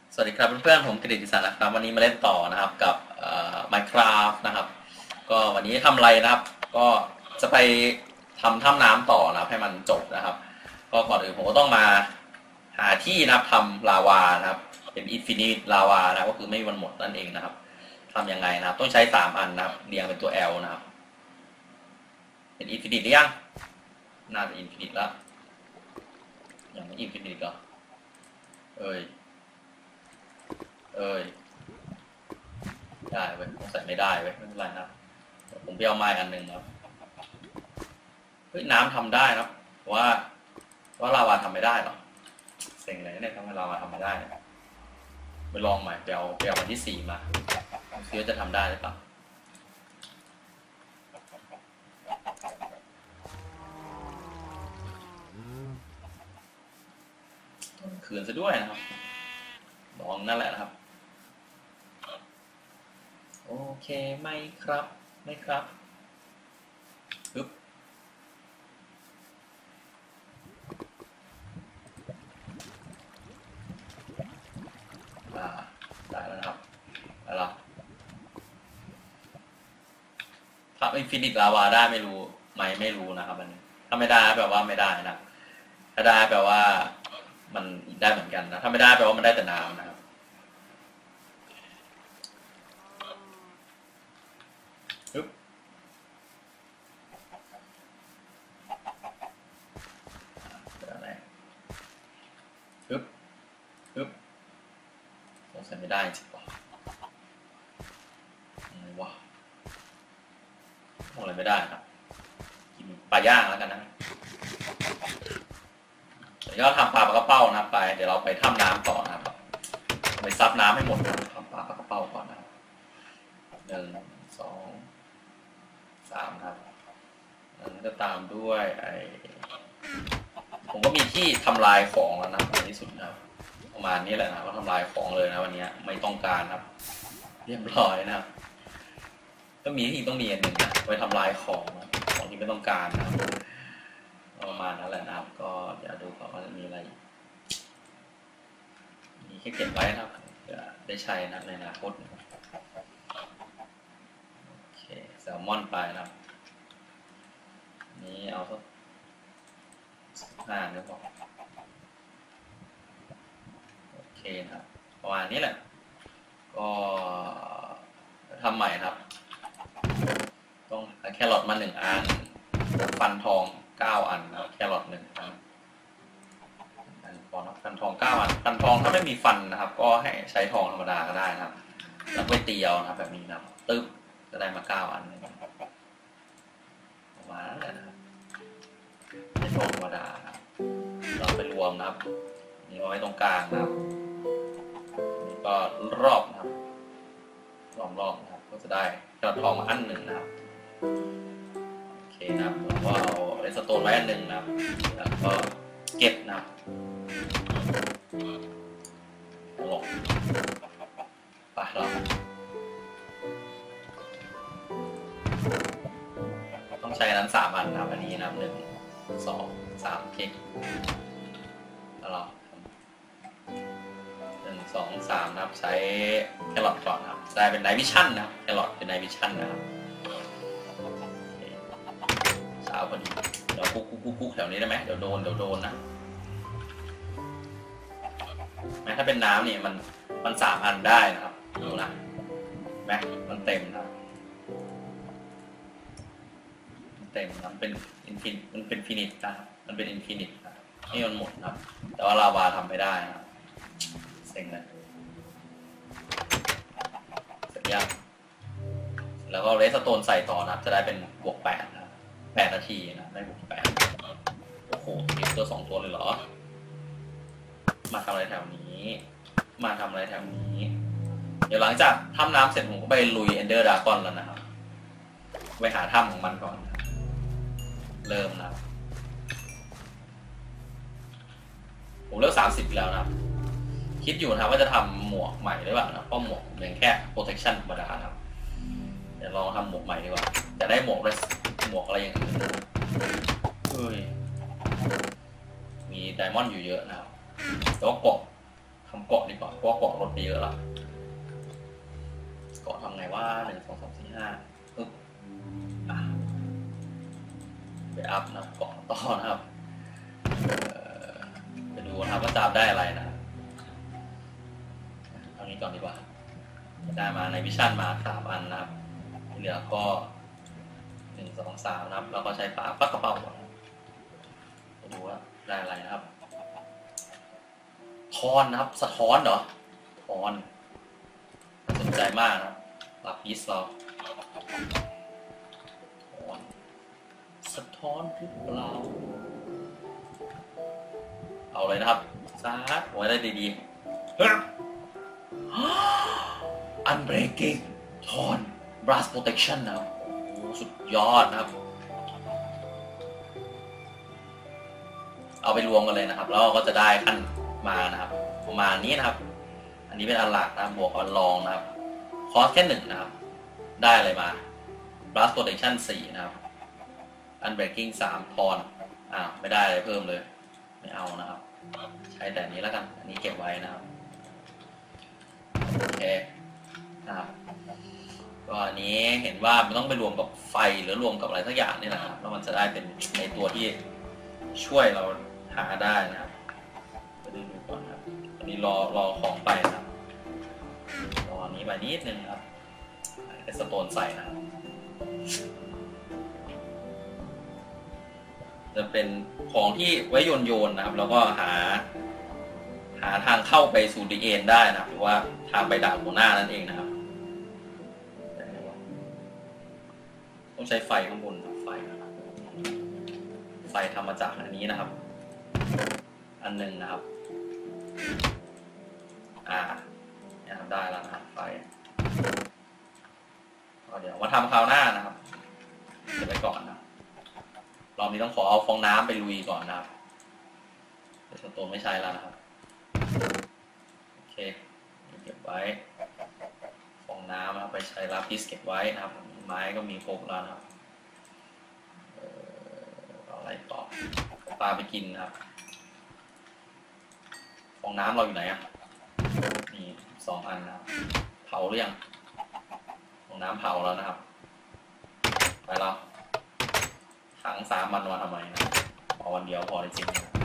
สวัสดีครับเพื่อนๆผมกฤษณนะครับวันนี้มาเล่นต่อนะครับกับMinecraft นะครับก็วันนี้ทำอะไรนะครับก็จะไปทำถ้ำน้ำต่อนะครับให้มันจบนะครับก็ก่อนอื่นผมก็ต้องมาหาที่นะครับทำลาวานะครับเป็นอินฟินิตลาวานะก็คือไม่มีวันหมดนั่นเองนะครับทำยังไงนะครับต้องใช้3อันนะครับเรียงเป็นตัว L นะครับเป็นอินฟินิตหรือยังน่าจะอินฟินิตแล้วยังไม่อินฟินิตเหรอเอ้ยได้เว้ยใส่ไม่ได้เว้ยไม่เป็นไรนะผมไปเอาไม้อันหนึ่งครับเฮ้ยน้ำทำได้นะว่าลาวาทำไม่ได้หรอเซ็งเลยเนี่ยทำให้ลาวาทำไม่ได้ไปลองใหม่ไปเอาวันที่4มาคิดว่าจะทำได้หรือเปล่าคืนซะด้วยนะครับลองนั่นแหละนะครับโอเคไม่ครับปึ๊บได้แล้วนะครับได้แล้วถ้าอินฟินิตลาวาได้ไม่รู้นะครับอันนี้ถ้าไม่ได้แปลว่าไม่ได้นะถ้าได้แปลว่ามันได้เหมือนกันนะถ้าไม่ได้แปลว่ามันได้แต่น้ำนะครับปึ๊บปึ๊บสงสัยไม่ได้จริงป่ะว้าวทำอะไรไม่ได้ครับกินปลาย่างแล้วกันนะเดี๋ยวเราทำปลากระเป้านะไปเดี๋ยวเราไปถ้ำน้ำต่อนะครับไปซับน้ำให้หมดทำปลากระเป้าก่อนนะครับ1 2 3ครับแล้วก็ตามด้วยผมก็มีที่ทำลายของแล้วนะในที่สุดนะครับประมาณนี้แหละนะก็ทำลายของเลยนะวันนี้ไม่ต้องการครับเรียบร้อยนะครับก็มีที่ต้องมีอันหนึ่งนะไว้ทำลายของที่ไม่ต้องการนะครับประมาณนั้นแหละนะครับก็เดี๋ยวดูก่อนว่าจะมีอะไรมีแค่เก็บไว้นะครับจะได้ใช้นะในอนาคตโอเคแซลมอนไปนะครับนี้เอาสัก5นึกบอกโอเคนะครับประมาณนี้แหละก็ทำใหม่นะครับต้องแครอทมา1 อันฟันทอง9 อันนะแครอท1 อันพอนะฟันทอง9 อันฟันทองถ้าไม่มีฟันนะครับก็ให้ใช้ทองธรรมดาก็ได้นะครับแล้วไปตีเอานะครับแบบนี้นะตึ๊บจะได้มา9 อันประมาณนั้นแหละนะครับใช้ทองธรรมดาเราไปรวมนะครับนี่ไว้ตรงกลางนะครับนี่ก็รอบนะครับรอบนะครับก็จะได้กระทองมาอัน1นะครับโอเคนะครับแล้วก็เอาเรสโตนไว้อัน1นะครับแล้วก็เก็บนะครับลงไปเราต้องใช้นั้น3 อันนะครับอันนี้นะครับ1 2 3คลิกแล้วเรา1 2 3นะครับใช้แครอทก่อนนะครับได้เป็นไนท์วิชั่นนะครับแครอทเป็นไนท์วิชั่นนะครับเช้าพอดีเดี๋ยวกุ๊กแถวนี้ได้ไหมเดี๋ยวโดนนะแม้ถ้าเป็นน้ำเนี่ยมัน3 อันได้นะครับดูนะแม้มันเต็มนะครับเต็มนะเป็นอินฟินิตมันเป็นฟินิตนะครับมันเป็นอินฟินิตนะนี่มันหมดนะครับแต่ว่าลาวาทำไม่ได้นะครับเซ็งเลยเสร็จยังแล้วก็เรสโตนใส่ต่อนะครับจะได้เป็นบวก8นะ8 นาทีนะได้บวก8โอ้โหมีตัว2 ตัวเลยเหรอมาทำอะไรแถวนี้เดี๋ยวหลังจากถ้ำน้ำเสร็จผมก็ไปลุยเอนเดอร์ดราก้อนแล้วนะครับไปหาถ้ำของมันก่อนเริ่มนะครับผมเลือก30แล้วนะครับคิดอยู่นะครับว่าจะทำหมวกใหม่หรือเปล่านะเพราะหมวกเป็นแค่ protection ธรรมดาครับเดี๋ยวลองทำหมวกใหม่ดีกว่าจะได้หมวกอะไรอย่างอื่นเฮ้ยมีไดมอนด์อยู่เยอะนะครับแต่ว่าเกาะทำเกาะดีกว่าเพราะว่าเกาะลดไปเยอะแล้วเกาะทำไงว่า1 2 3 4 5ปึ๊บไปอัพนะเกาะต่อนะครับไปดูนะครับว่าจะได้อะไรนะเอานี้ก่อนดีกว่าได้มาในวิชั่นมา3 อันนะครับเหลือก็1 2 3นะครับเราก็ใช้ฝาปักกระเป๋าไปดูว่าได้อะไรนะครับทอนนะครับสะท้อนเหรอทอนสนใจมากนะลับยิสเราสะท้อนหรือเปล่าเอาเลยนะครับซาร์ไว้ได้ดีๆUnbreaking ทอน Blast Protection นะครับโอ้สุดยอดนะครับเอาไปรวมกันเลยนะครับแล้วก็จะได้ขั้นมานะครับประมาณนี้นะครับอันนี้เป็นอันหลักนะบวกอันรองนะครับคอสแค่1นะครับได้อะไรมา Blast Protection 4นะครับ Unbreaking 3ทอนไม่ได้อะไรเพิ่มเลยไม่เอานะครับใช้แต่นี้แล้วกันอันนี้เก็บไว้นะครับโอเคนะครับก็อันนี้เห็นว่ามันต้องไปรวมกับไฟหรือรวมกับอะไรสักอย่างนี่แหละครับแล้วมันจะได้เป็นในตัวที่ช่วยเราหาได้นะครับไปดูก่อนครับอันนี้รอของไปนะครับรออันนี้ไปนิดนึงครับให้สโตนใส่นะครับจะเป็นของที่ไว้โยนนะครับแล้วก็หาทางเข้าไปสู่ดีเอ็นได้นะครับหรือว่าทางไปดาบหัวหน้านั่นเองนะครับต้องใช้ไฟข้างบนไฟทำมาจากอันนี้นะครับอันหนึ่งนะครับเนี่ยทำได้แล้วนะครับไฟเดี๋ยวมาทำคราวหน้านะครับเก็บไว้ก่อนนะรอบนี้ต้องขอเอาฟองน้ำไปลุยก่อนนะครับเดี๋ยวสโตนไม่ใช้แล้วนะครับโอเคเก็บไว้ฟองน้ำไปใช้ลาพิสเก็บไว้นะครับไม้ก็มีครบแล้วนะครับอะไรต่อปลาไปกินนะครับฟองน้ำเราอยู่ไหนนี่2 อันนะครับเผาหรือยังฟองน้ำเผาแล้วนะครับไปแล้วขัง3 วันทำไมนะพอวันเดียวพอจริง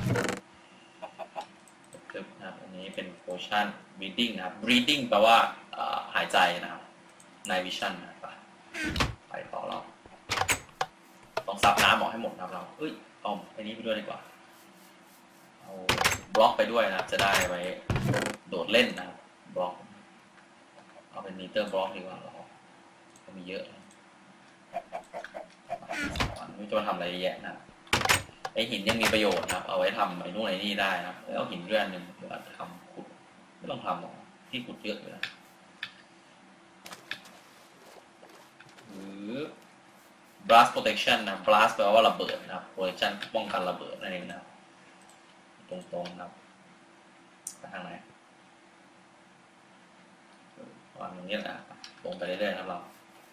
นะครับอันนี้เป็น potion breathing นะครับ breathing แปลว่าหายใจนะครับ night vision นะครับไปต่อเราต้องซับน้ำออกให้หมดนะครับเราเอาอันนี้ไปด้วยดีกว่าเอาบล็อกไปด้วยนะครับจะได้ไว้โดดเล่นนะครับบล็อกเอาเป็นมิเตอร์บล็อกดีกว่าเรามีเยอะไม่จะมาทำอะไรแย่นะไอหินยังมีประโยชน์นะครับเอาไว้ทำไอ้นู่นไอ้นี่ได้นะแล้วหินเรื่องหนึ่งเดี๋ยวทำขุดไม่ต้องทำหรอกที่ขุดเยอะเลยนะหรือ blast protection นะ blast แปลว่าระเบิดนะครับ protection ป้องกันระเบิดนั่นเองนะครับตรงๆนะครับไปทางไหนวางตรงนี้แหละตรงไปเรื่อยๆนะครับเรา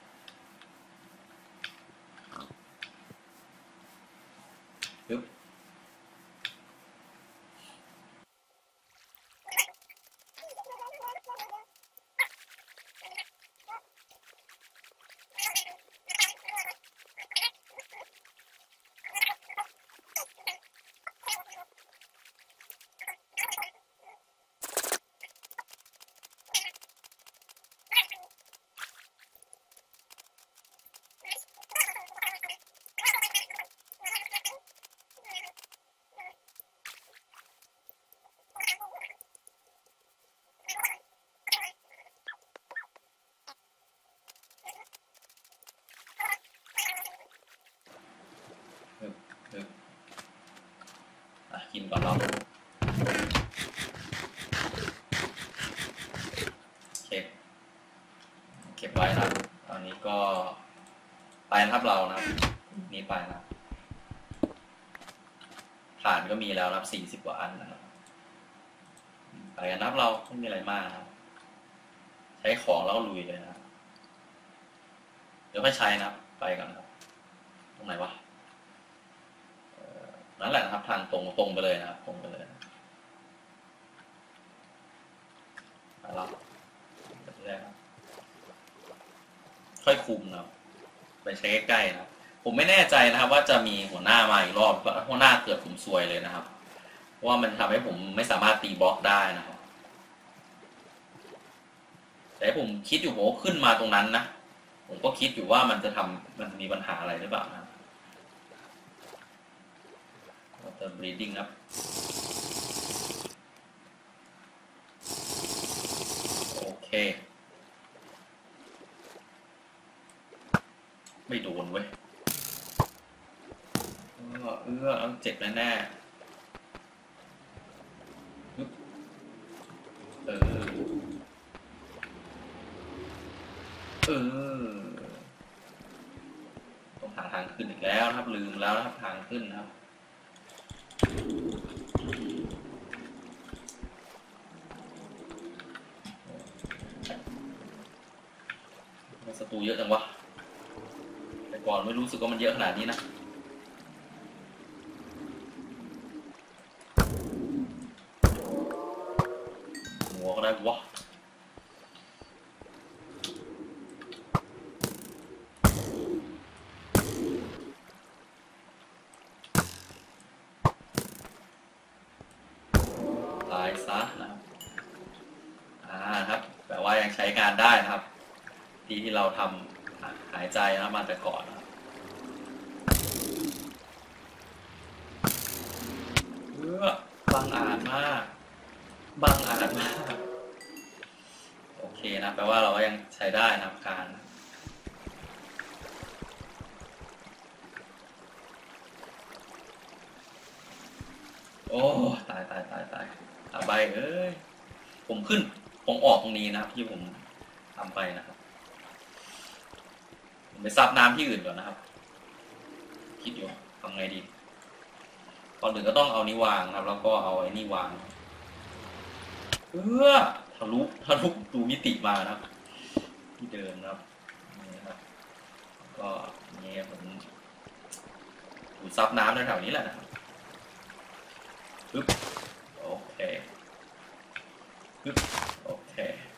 ปึ๊บกินก่อนเราเก็บไว้นะตอนนี้ก็ไปนะครับเรานะครับนี้ไปนะฐานก็มีแล้วนะครับ40 กว่าอันนะครับไปกันนะครับเราไม่มีอะไรมากนะครับใช้ของแล้วก็ลุยเลยนะเดี๋ยวไม่ใช้นะครับไปกันนะครับตรงไหนวะนั่นแหละนะครับทางตรงไปเลยนะครับตรงไปเลยค่อยคุมนะครับไปใช้ใกล้ๆนะครับผมไม่แน่ใจนะครับว่าจะมีหัวหน้ามาอีกรอบหัวหน้าเกิดผมซวยเลยนะครับเพราะว่ามันทำให้ผมไม่สามารถตีบล็อกได้นะครับแต่ผมคิดอยู่ผมขึ้นมาตรงนั้นนะผมก็คิดอยู่ว่ามันจะมันมีปัญหาอะไรหรือเปล่านะwater breathing ครับโอเคไม่โดนเว้ยต้องเจ็บแน่ๆเออต้องหาทางขึ้นอีกแล้วนะครับลืมแล้วนะครับทางขึ้นนะครับศัตรูเยอะจังวะแต่ก่อนไม่รู้สึกว่ามันเยอะขนาดนี้นะหัวก็ได้วะตายซะนะครับครับแปลว่ายังใช้งานได้นะครับที่เราทำหายใจนะมาแต่ก่อนนะบังอาจมากโอเคนะแปลว่าเราก็ยังใช้ได้นะครับการโอ้ตายอาใบเอ้ยผมออกตรงนี้นะครับที่ผมทำไปนะครับผมไปซับน้ำที่อื่นก่อนนะครับคิดอยู่ทำไงดีก่อนอื่นก็ต้องเอานี้วางครับแล้วก็เอาไอ้นี่วางทะลุดูมิติมานะครับที่เดิมนะครับนี่นะครับก็นี่ผมดูซับน้ำในแถวนี้แหละนะครับปึ๊บโอเคปึ๊บโอเค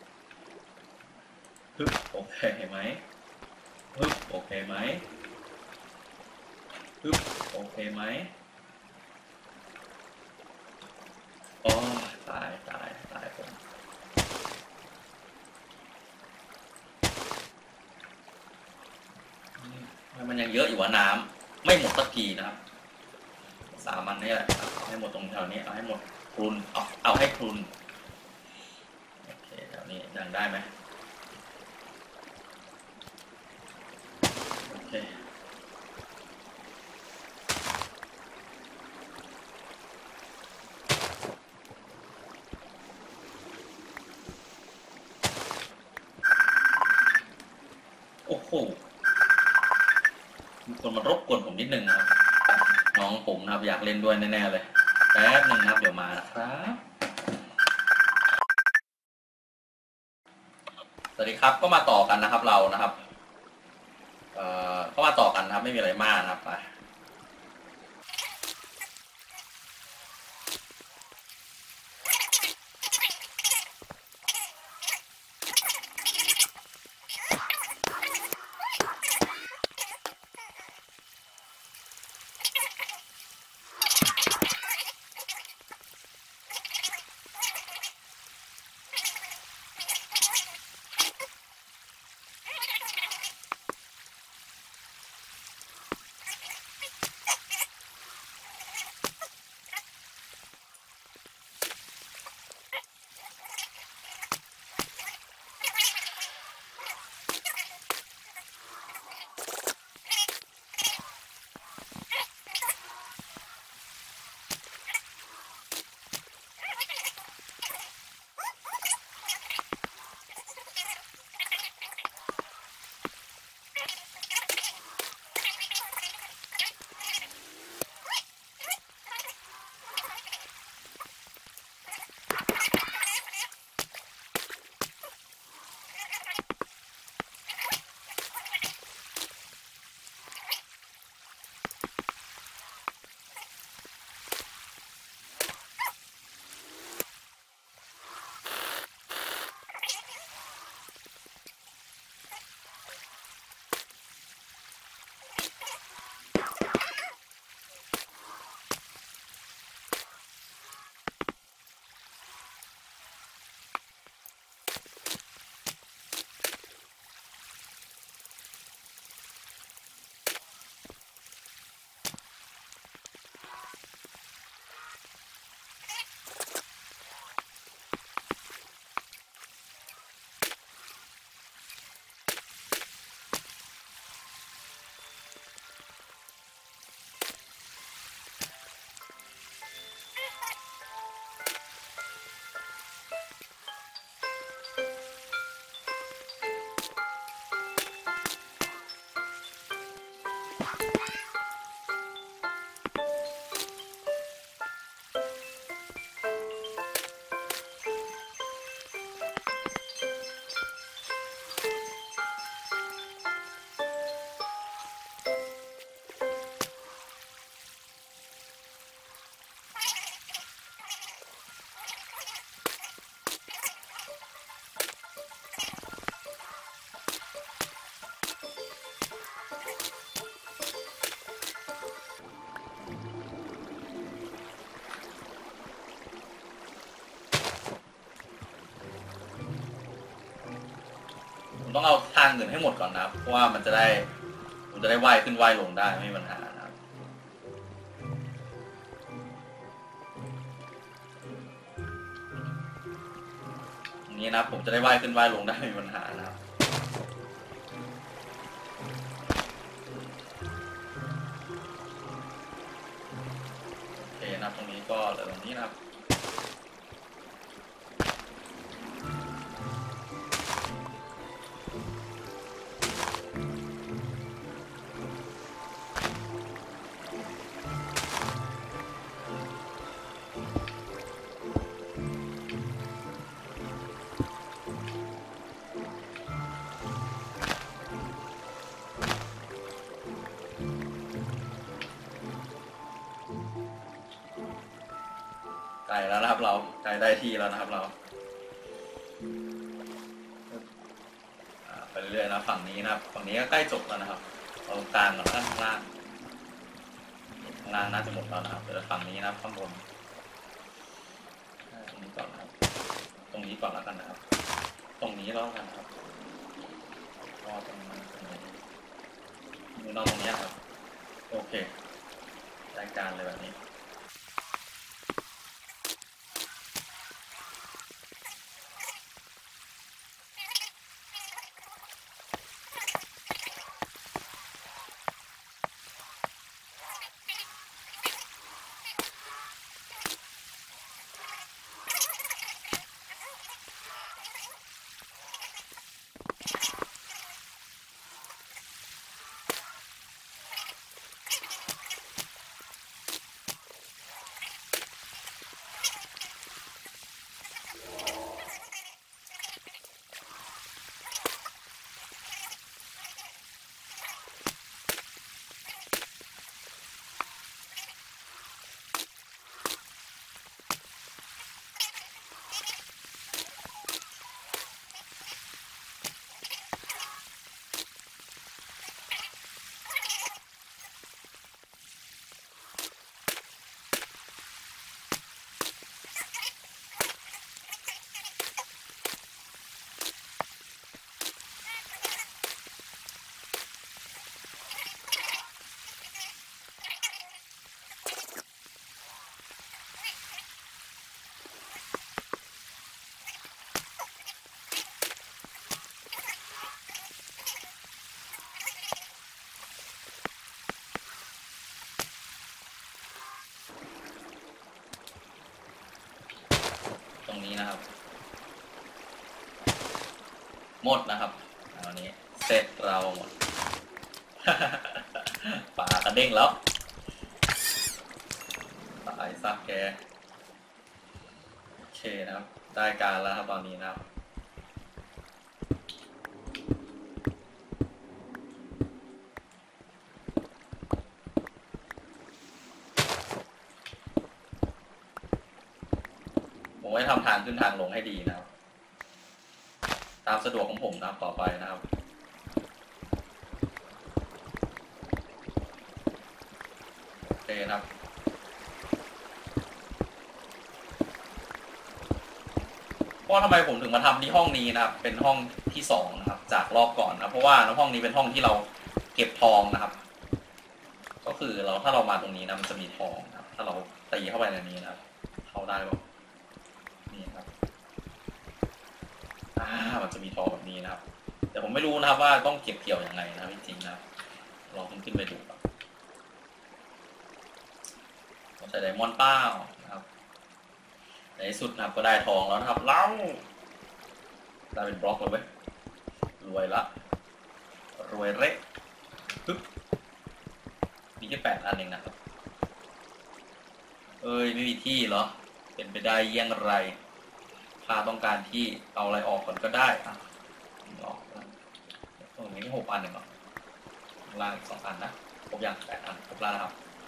ปึ๊บโอเคไหมปึ๊บโอเคไหมปึ๊บโอเคไหมอ๋อตายผมมันยังเยอะอยู่ว่าน้ำไม่หมดสักทีนะครับ3 อันนี่แหละเอาให้หมดตรงแถวนี้เอาให้หมดพรุนเอาให้พรุนโอเคแถวนี้ยังได้ไหมโอเคโอ้โหมีคนมารบกวนผมนิดนึงนะครับน้องผมนะครับอยากเล่นด้วยแน่ๆเลยแป๊บนึงนะครับเดี๋ยวมานะครับสวัสดีครับก็มาต่อกันนะครับเรานะครับก็มาต่อกันนะครับไม่มีอะไรมากนะครับไปต้องเอาทางอื่นให้หมดก่อนนะครับเพราะว่ามันจะได้ผมจะได้ว่ายขึ้นว่ายลงได้ไม่มีปัญหานะครับอย่างนี้นะผมจะได้ว่ายขึ้นว่ายลงได้ไม่มีปัญหานะครับโอเคนะตรงนี้ก็เหลือตรงนี้นะครับไกลแล้วนะครับเราไกลได้ที่แล้วนะครับเราไปเรื่อยๆนะฝั่งนี้นะครับฝั่งนี้ก็ใกล้จบแล้วนะครับเอากลางกับข้างล่างน่าจะหมดแล้วนะครับเดี๋ยวฝั่งนี้นะครับข้างบนตรงนี้ก่อนนะครับตรงนี้ก่อนแล้วกันนะครับตรงนี้แล้วกันนะครับก็ตรงนี้มือนอกตรงนี้ครับโอเครายการเลยแบบนี้ตรงนี้นะครับหมดนะครับอันนี้เสร็จเราหมด ปลากระเด้งแล้วตายซะแกโอเคนะครับได้การแล้วครับตอนนี้นะครับผมไว้ทำทางขึ้นทางลงให้ดีนะครับตามสะดวกของผมนะครับต่อไปนะครับโอเคครับเพราะทำไมผมถึงมาทำที่ห้องนี้นะครับเป็นห้องที่2นะครับจากรอบก่อนนะเพราะว่าห้องนี้เป็นห้องที่เราเก็บทองนะครับก็คือถ้าเรามาตรงนี้นะมันจะมีทองนะครับถ้าเราตีเข้าไปในนี้นะครับเข้าได้หรอนี่ครับมันจะมีทองแบบนี้นะครับแต่ผมไม่รู้นะครับว่าต้องเก็บเกี่ยวยังไงนะจริงๆนะลองขึ้นไปดูใช้ไดมอนด์เป้านะครับในที่สุดนะครับก็ได้ทองแล้วนะครับเล่าได้เป็นบล็อกเลยเว้ยรวยละรวยเละปึ๊บมีแค่8 อันเองนะครับไม่มีที่เหรอเป็นไปได้ยังไรข้าต้องการที่เอาอะไรออกก่อนก็ได้ออกมีแค่6 อันเองเหรอล่างอีก2 อันนะครบยัง8 อันครบแล้วนะครับ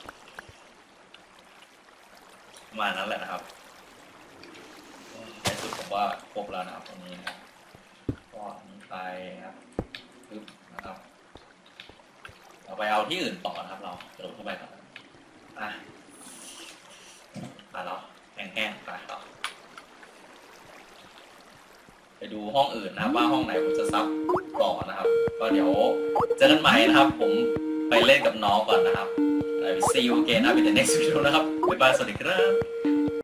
ประมาณนั้นแหละนะครับในสุดผมว่าครบแล้วนะครับตรงนี้นะครับก็นี้ไปครับปึ๊บนะครับเราไปเอาที่อื่นต่อนะครับเรากระโดดเข้าไปก่อนไปแล้วแห้งๆไปครับไปดูห้องอื่นนะครับว่าห้องไหนผมจะซับต่อนะครับก็เดี๋ยวเจอกันใหม่นะครับผมไปเล่นกับน้องก่อนนะครับ I will see you again in the next video นะครับบ๊ายบายสวัสดีครับ